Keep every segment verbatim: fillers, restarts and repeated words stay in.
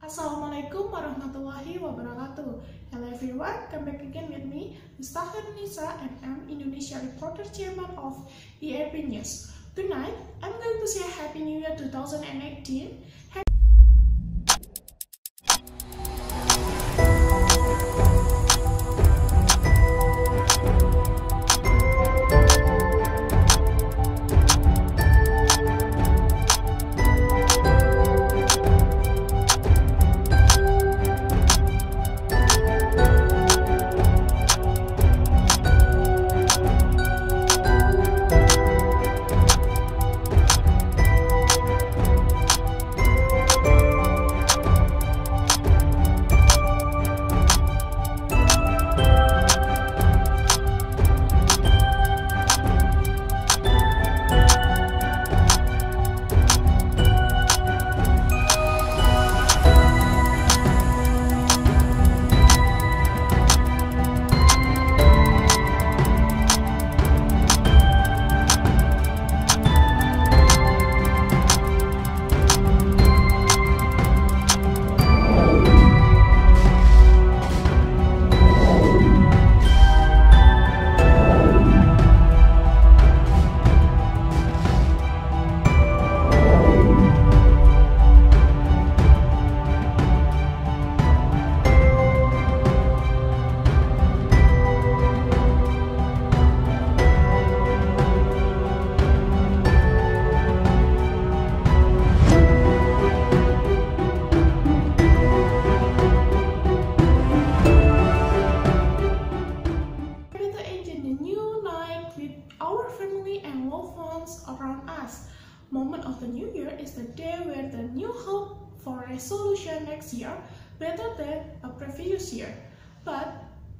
Assalamualaikum warahmatullahi wabarakatuh. Hello everyone, come back again with me, Mustafa Nisa, and I'm Indonesia Reporter Chairman of E R P News. Tonight, I'm going to say Happy New Year two thousand eighteen. Our family and loved ones around us. Moment of the new year is the day where the new hope for resolution next year better than a previous year. But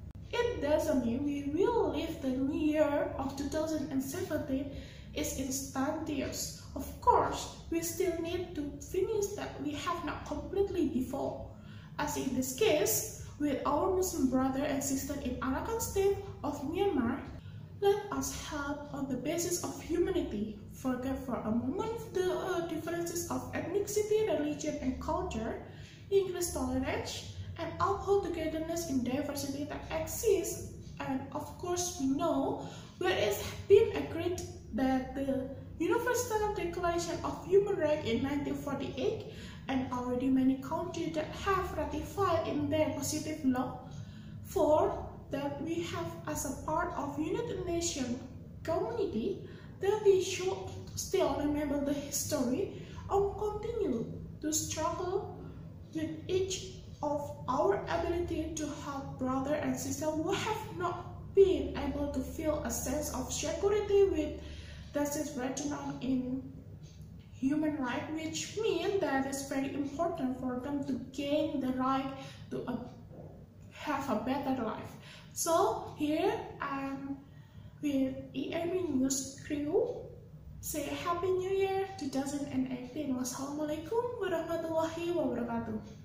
it doesn't mean we will live the new year of two thousand seventeen is instantaneous. Of course, we still need to finish that we have not completely before. As in this case, with our Muslim brother and sister in Arakan state of Myanmar, let us help on the basis of humanity, forget for a moment the uh, differences of ethnicity, religion, and culture, increase tolerance, and uphold togetherness in diversity that exists. And of course, we know where it's been agreed that the Universal Declaration of Human Rights in nineteen forty-eight and already many countries that have ratified in their positive law. For that we have as a part of United Nations community, that we should still remember the history and continue to struggle with each of our ability to help brother and sister who have not been able to feel a sense of security with that is written on in human right, which means that it's very important for them to gain the right to a, have a better life. So here I'm with E R P News crew. Say Happy New Year two thousand eighteen. Wassalamualaikum warahmatullahi wabarakatuh.